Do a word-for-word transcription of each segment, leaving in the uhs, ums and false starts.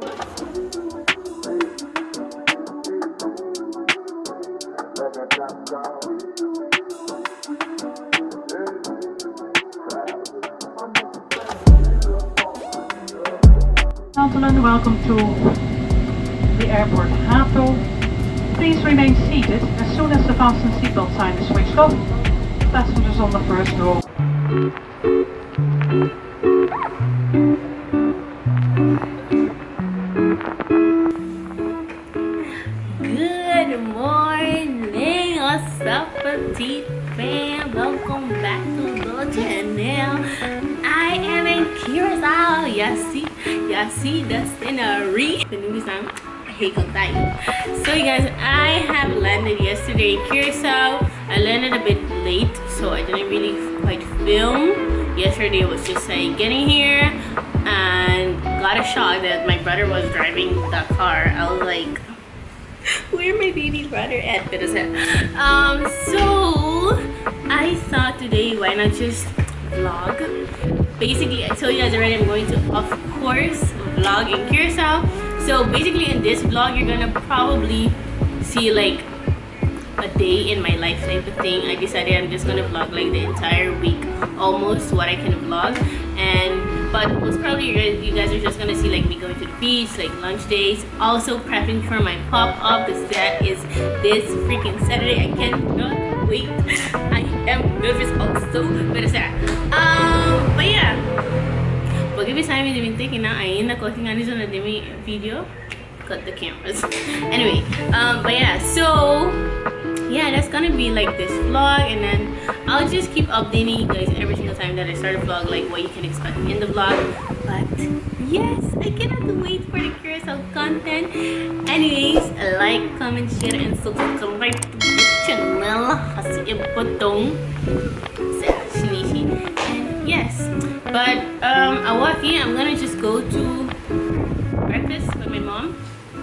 Gentlemen, welcome to the airport Hato. Please remain seated. As soon as the fasten seatbelt sign is switched off, passengers on the first row. Good morning, what's up, Petite fam? Welcome back to the channel. I am in Curacao. Y'all see, y'all see the scenery. The new song. Hey, so you guys, I have landed yesterday in Curacao. I landed a bit late, so I didn't really quite film. Yesterday was just like getting here and got a shot that my brother was driving the car. I was like, where my baby brother at? Um, so I thought today, why not just vlog? Basically, I told you guys already, I'm going to, of course, vlog in Curacao. So basically in this vlog, you're gonna probably see like a day in my life type of thing. I decided I'm just gonna vlog like the entire week, almost what I can vlog. And but most probably you guys, you guys are just gonna see like me going to the beach, like lunch days. Also prepping for my pop-up, because that is this freaking Saturday. I cannot wait. I am nervous also, but it's um, but yeah. Pag ibig sa amin din thinking na ay nakoting ani sa na demi video cut the cameras. Anyway, um but yeah, so yeah, that's gonna be like this vlog, and then I'll just keep updating you guys every single time that I start a vlog, like what you can expect in the vlog. But yes, I cannot wait for the Curacao content. Anyways, like, comment, share, and subscribe to this channel kasi ibutong sa shinishi. And yes, but um awaki, I'm gonna just go to breakfast with my mom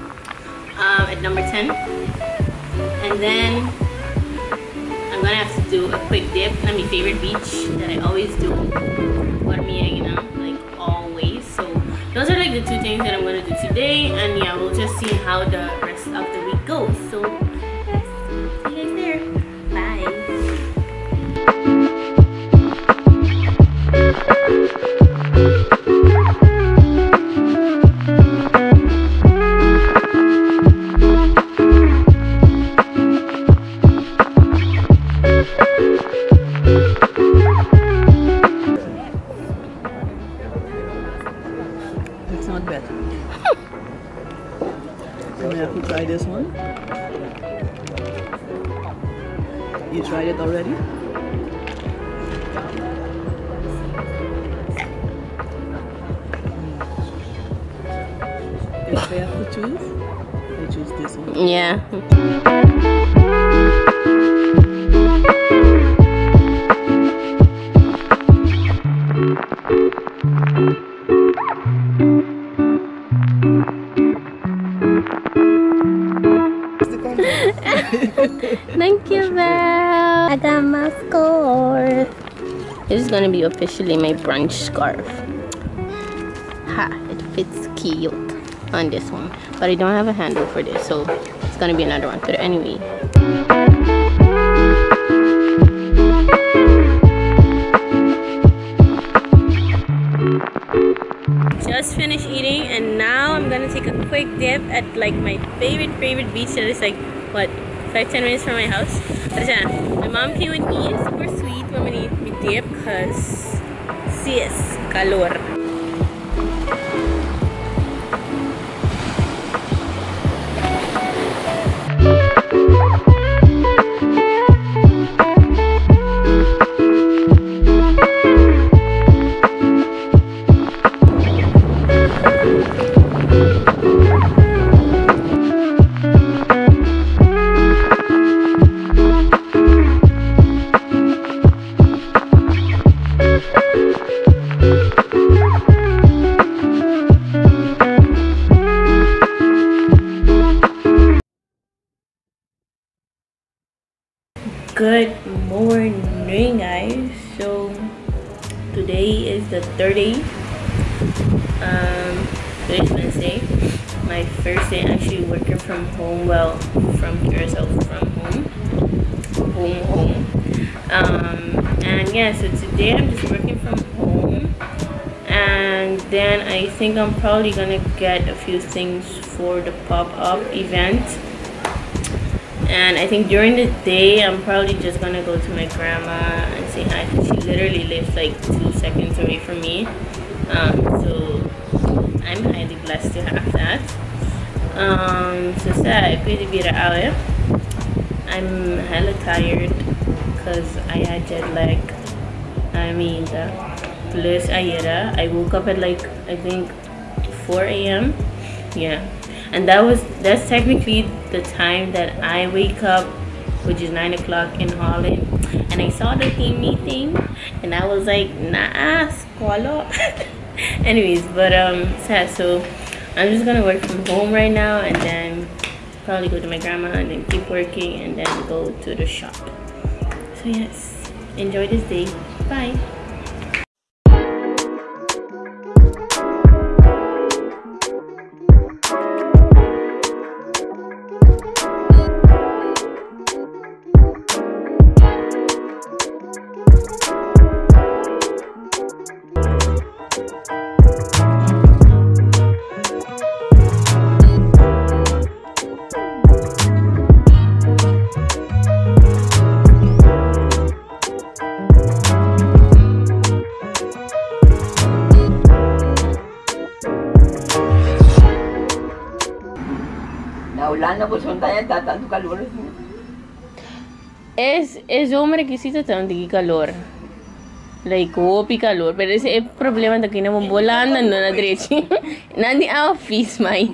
um at number ten, and then I'm gonna have to do a quick dip at my favorite beach that I always do for me, you know, like always. So those are like the two things that I'm gonna do today, and yeah, we'll just see how the rest of the week goes. So yes, see you guys there. Bye. It's not bad. And I have to try this one. You tried it already? If I have to choose, I choose this one. Yeah. Thank you, Val. I got my score. This is gonna be officially my brunch scarf. Ha! It fits cute on this one, but I don't have a handle for this, so it's gonna be another one. But anyway. Just finished eating, and now I'm gonna take a quick dip at like my favorite favorite beach that is like what, five ten minutes from my house. My mom came with me. It's super sweet when we need me dip because sis calor. Good morning, guys. So today is the third day. Um, today's Wednesday. my first day actually working from home. Well, from here, so from home, home, home. Um, and yeah, so today I'm just working from home, and then I think I'm probably gonna get a few things for the pop-up event. And I think during the day I'm probably just gonna go to my grandma and say hi, because she literally lives like two seconds away from me. Um, so I'm highly blessed to have that. Um, so sa pwede bira awe. I'm hella tired because I had jet lag. I mean, plus ayera. I woke up at like I think four A M Yeah, and that was that's technically the time that I wake up, which is nine o'clock in Holland. And I saw the team meeting, and I was like, nah, squalo. Anyways, but um, so I'm just gonna work from home right now, and then probably go to my grandma, and then keep working, and then go to the shop. So yes, enjoy this day. Bye. Es, es un requisito de calor. Like, hopi calor. Pero ese es el problema de que no volando no na direito. Nandi a office, mai.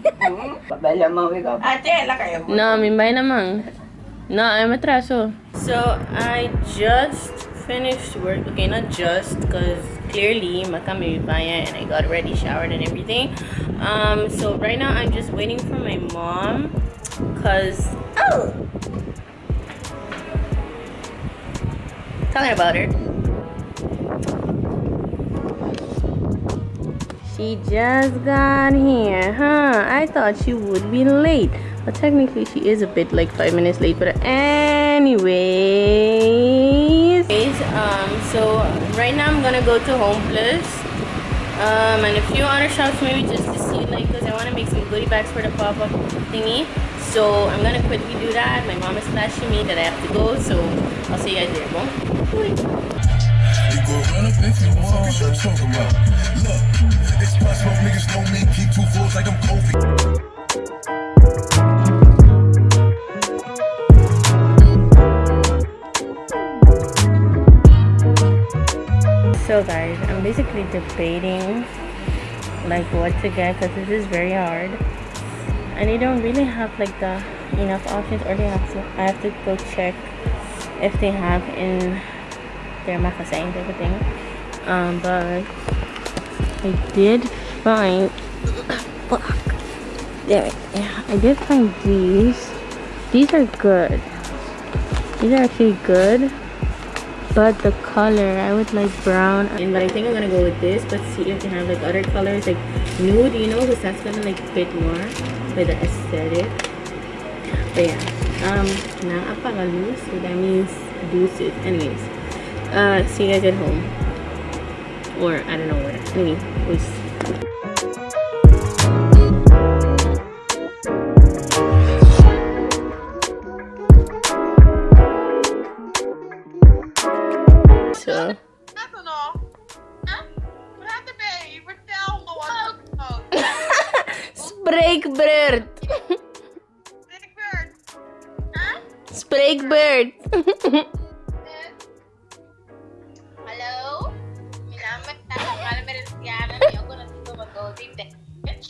No, mi bay naman. No, I'm atraso. So, I just finished work. Okay, not just, because clearly, makami baya, and I got ready, showered, and everything. Um, so right now, I'm just waiting for my mom. Cause oh, talking about her, she just got here, huh? I thought she would be late, but technically she is a bit like five minutes late. But anyways, um, so right now I'm gonna go to Home Plus, um, and a few other shops maybe just to see, like, cause I want to make some goodie bags for the pop-up thingy. So I'm gonna quickly do that. My mom is flashing me that I have to go, so I'll see you guys there. Boom. You go run up if you want. Talk about. Look, it's possible niggas know me. Keep two fours like I'm Kobe. So guys, I'm basically debating like what to get, because this is very hard. And they don't really have like the enough options, or they have to I have to go check if they have in their magazine type of thing. Um but I did find fuck there yeah I did find these. These are good. These are actually good. But the color, I would like brown. And but I think I'm gonna go with this, but see if they have like other colors like nude, you know, because that's gonna like fit more with the aesthetic. But yeah, um, naapaka-loose, so that means deuces. Anyways, uh, see you guys at home, or I don't know where. Anyway, peace. So. Spreekbeurt. Spreekbeurt. Hallo? Mijn naam is Tara, met een Tiana. En ik ben een domme goldie bitch.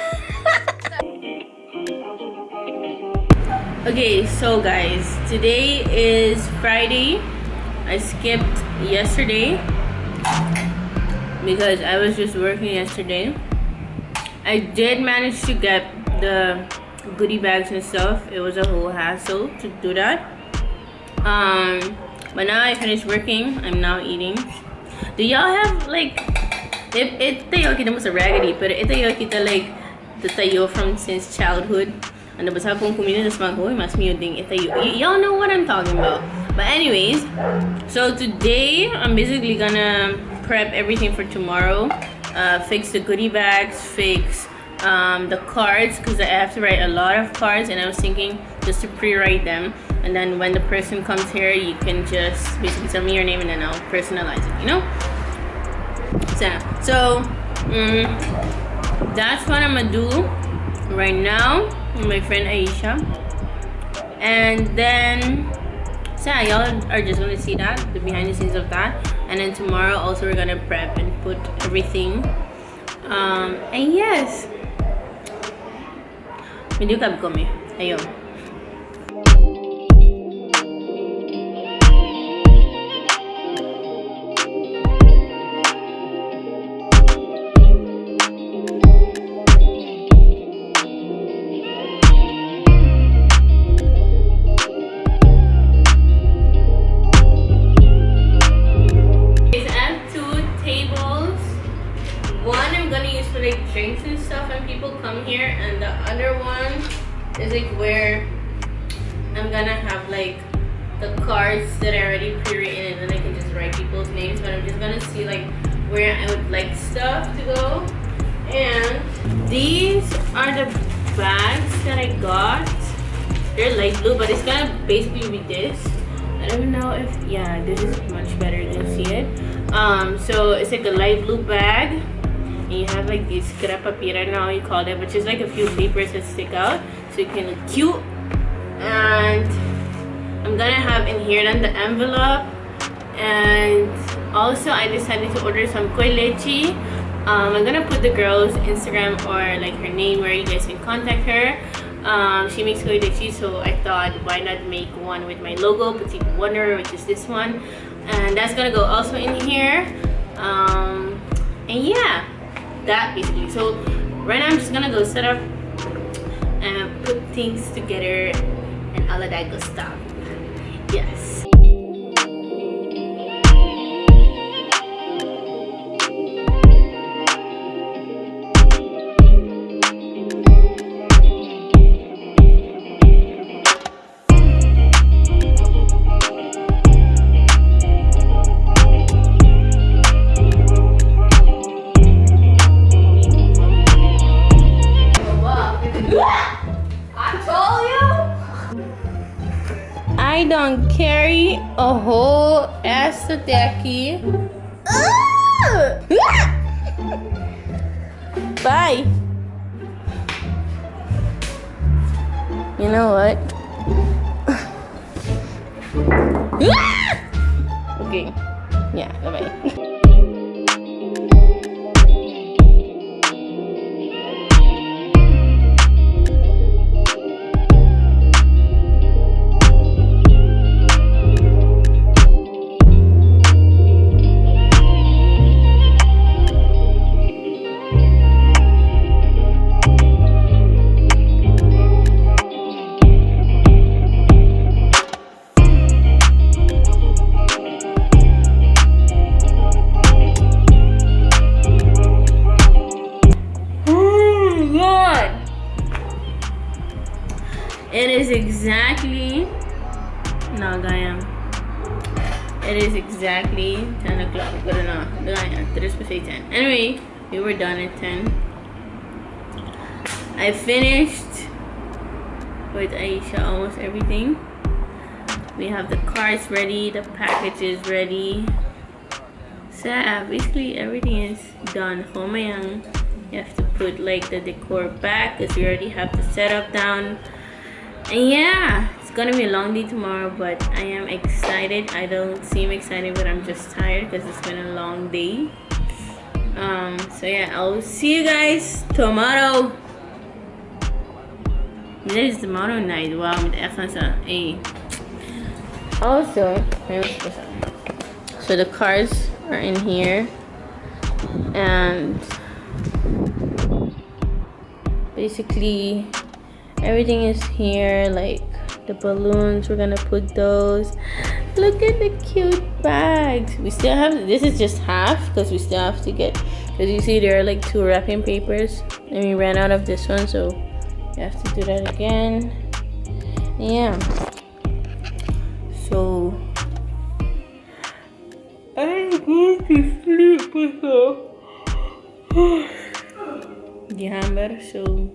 Okay, so guys, today is Friday. I skipped yesterday because I was just working yesterday. I did manage to get the goodie bags and stuff. It was a whole hassle to do that. Um, but now I finished working. I'm now eating. Do y'all have like, if it tayo kita mo sa raggedy, but ito yo kita like the tayo from since childhood. Ano basta kung kumino na smag hoy mas miyo ding itayo. Y'all know what I'm talking about. But anyways, so today I'm basically gonna prep everything for tomorrow. Uh, fix the goodie bags, fix um, the cards because I have to write a lot of cards, and I was thinking just to pre-write them, and then when the person comes here, you can just basically tell me your name and then I'll personalize it. You know. So, so um, that's what I'm gonna do right now with my friend Aisha, and then so yeah, y'all are just gonna see that, the behind the scenes of that, and then tomorrow also we're gonna prep and put everything um and yes medyo kab kami ayun. Drinks and stuff and people come here, and the other one is like where I'm gonna have like the cards that I already pre-written, and then I can just write people's names, but I'm just gonna see like where I would like stuff to go. And these are the bags that I got. They're light blue, but it's gonna basically be this. I don't know if, yeah, this is much better, you can see it. Um, so it's like a light blue bag. And you have like these scrap papier, I don't know how you call it, but just like a few papers that stick out so you can look cute. And I'm gonna have in here then the envelope, and also I decided to order some koi leche. um, I'm gonna put the girl's Instagram or like her name where you guys can contact her. Um, she makes koi leche, so I thought why not make one with my logo, Petite Wonder, which is this one, and that's gonna go also in here. Um, and yeah, that basically. So right now I'm just gonna go set up and put things together and all of that good stuff. Yes. I don't carry a whole ass to Decky. Bye. You know what? Okay. Yeah, bye-bye. It is exactly no Gaya. It is exactly ten o'clock. Good enough. Gaya. Today's supposed to say ten. Anyway, we were done at ten. I finished with Aisha almost everything. We have the cards ready, the package is ready. So yeah, basically everything is done. Homayang. You have to put like the decor back because we already have the setup down. And yeah, it's gonna be a long day tomorrow, but I am excited. I don't seem excited, but I'm just tired because it's been a long day. Um, so yeah, I'll see you guys tomorrow. This is tomorrow night. Wow, with Efnasa. Hey. Also, so the cards are in here, and basically everything is here, like the balloons, we're gonna put those. Look at the cute bags. We still have, this is just half because we still have to get As you see, there are like two wrapping papers, and we ran out of this one, so you have to do that again. Yeah. So I'm going to sleep with the hammer. So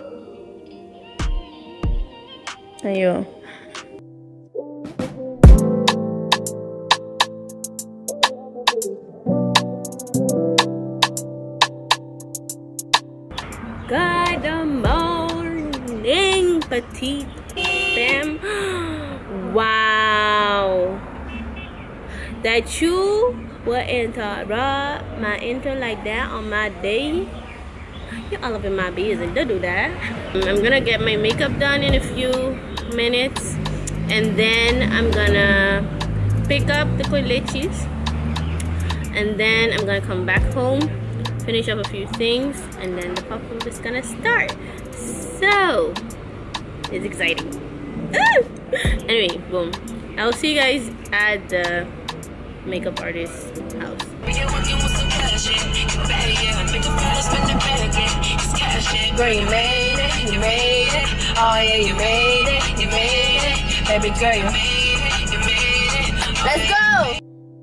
ayo. Good morning, Petite fam. Wow, that you will interrupt my intro like that on my day. You're all up in my business. Don't do that. I'm gonna get my makeup done in a few minutes, and then I'm gonna pick up the coleches, and then I'm gonna come back home, finish up a few things, and then the pop up is gonna start. So it's exciting. Anyway, boom, I'll see you guys at the makeup artist's house. Girl, you made it, you made it. Oh yeah, you made it, you made it. Baby girl, you made it, you made it. Let's go!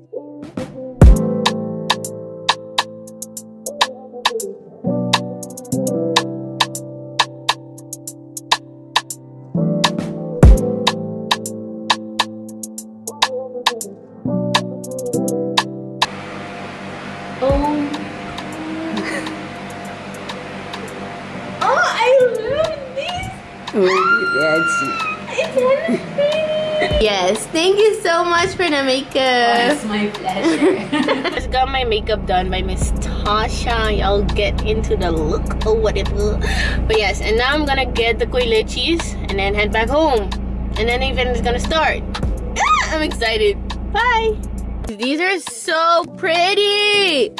Yes, thank you so much for the makeup. Oh, it's my pleasure. Just got my makeup done by Miss Tasha. Y'all get into the look of what it is. But yes, and now I'm gonna get the coleches and then head back home. And then the event is gonna start. Ah, I'm excited. Bye. These are so pretty.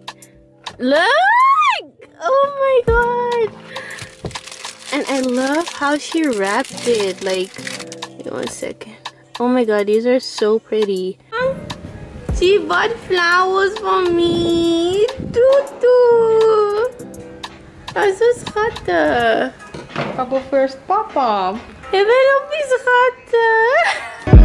Look! Oh my god. And I love how she wrapped it. Like, wait one second. Oh my god, these are so pretty. She bought flowers for me. Tutu. Oh, zo schattig. Papa first, papa. Je bent ook niet schattig.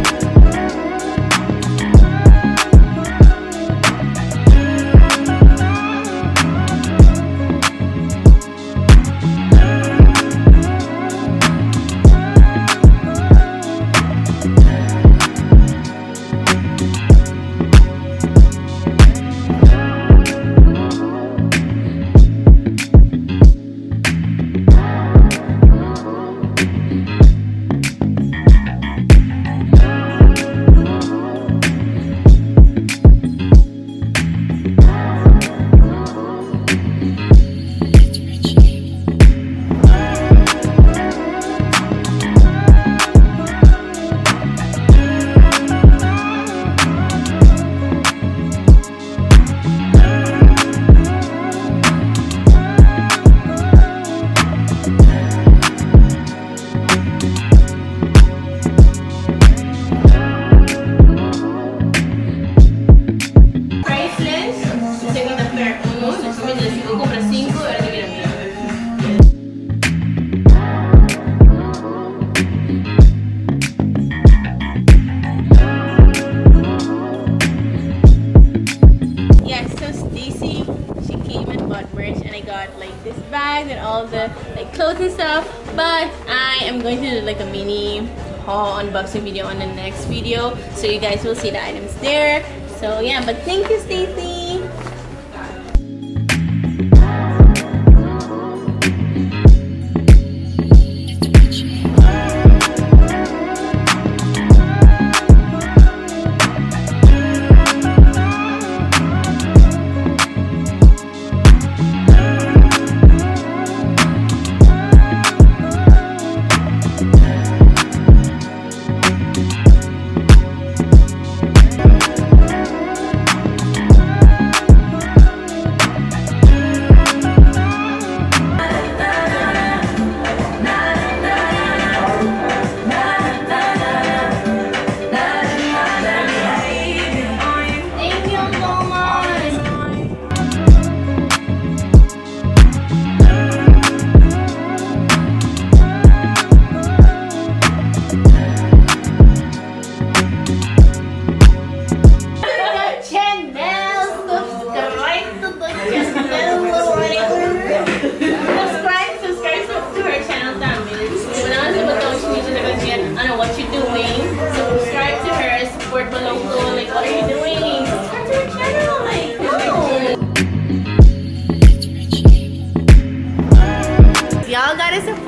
And all the like clothes and stuff, but I am going to do like a mini haul unboxing video on the next video, so you guys will see the items there. So yeah, but thank you, Stacy.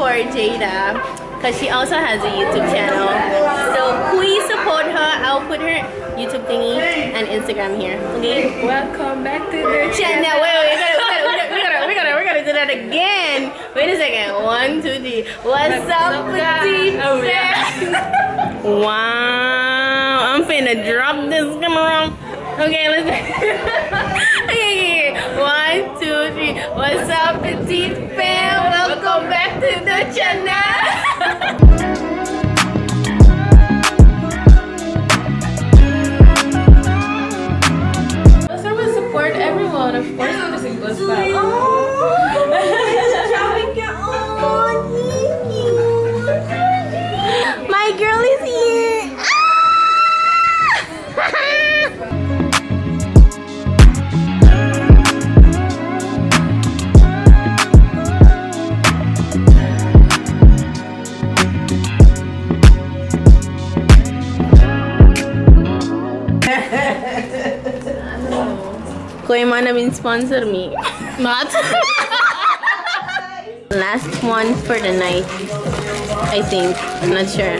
support Jada because she also has a YouTube channel. So please support her. I'll put her YouTube thingy and Instagram here. Okay. Welcome back to the Channel. Wait, wait, we gotta, we gotta, we gotta, we gotta, we gotta do that again. Wait a second. One, two, three. What's up, Petite? Wow, I'm finna drop this camera. Okay, let's okay, okay, one, two, three. What's up, Petite fam? Welcome back to the channel. So we support everyone, of course. This is good stuff. My girl is here. Koi mana bin sponsor me. Not. Last one for the night, I think. I'm not sure.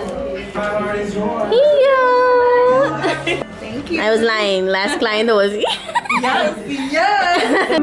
Yeah. Thank you. I was lying. Last client was he. Yes, yes.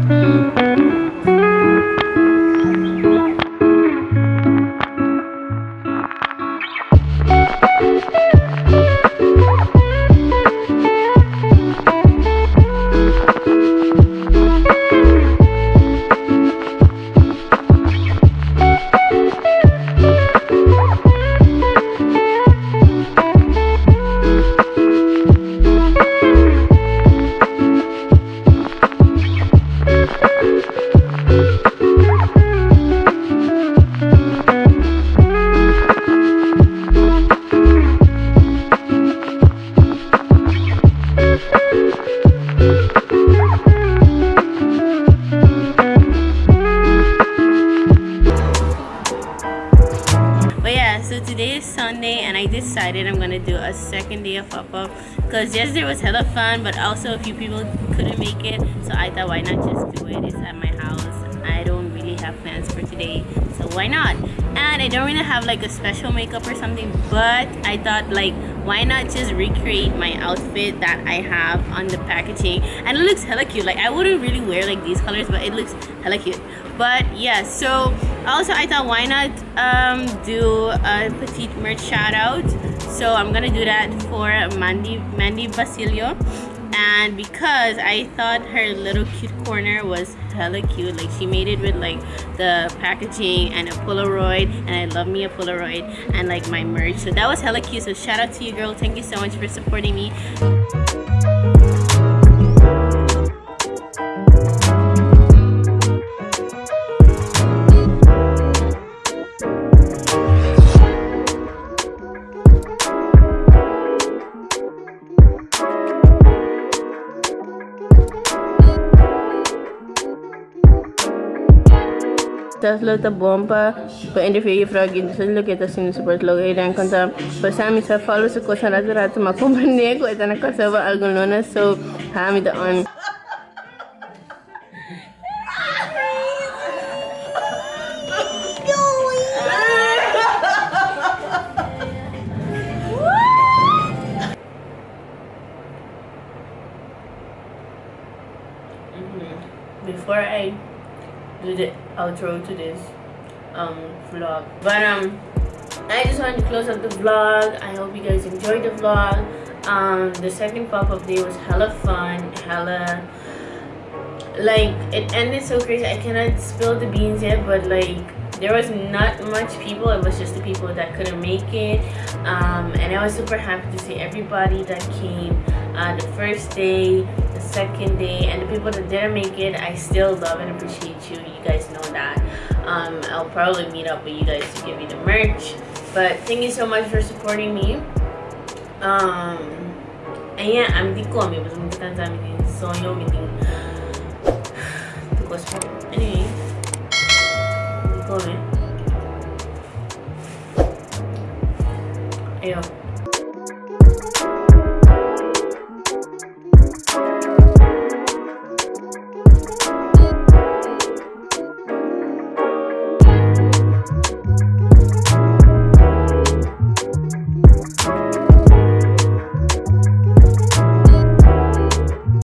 Today is Sunday and I decided I'm gonna do a second day of pop-up because yesterday was hella fun, but also a few people couldn't make it, so I thought why not just do it. It's at my house. I don't really have plans for today, so why not? And I don't really have like a special makeup or something, but I thought like why not just recreate my outfit that I have on the packaging, and it looks hella cute. Like I wouldn't really wear like these colors, but it looks hella cute. But yeah, so also I thought why not um, do a Petite merch shout out. So I'm gonna do that for Mandy Mandy Basilio, and because I thought her little cute corner was hella cute, like she made it with like the packaging and a Polaroid, and I love me a Polaroid and like my merch, so that was hella cute. So shout out to you, girl. Thank you so much for supporting me. Tas lo ta bomba ko interview frog in so lo kita sin support lo idan kanta pasami sa follow sa ko sa rat ma company ko ita na ka sa algon lona, so ha mi da on. Before I do the outro to this um vlog, but um I just wanted to close up the vlog. I hope you guys enjoyed the vlog. Um the second pop-up day was hella fun, hella like it ended so crazy. I cannot spill the beans yet, but like there was not much people. It was just the people that couldn't make it, um and I was super happy to see everybody that came uh the first day, the second day, and the people that didn't make it. I still love and appreciate you. You guys know that. um I'll probably meet up with you guys to give you the merch, but thank you so much for supporting me. Um and yeah, I'm the komi but I'm meeting so yo meeting anyway komi ayo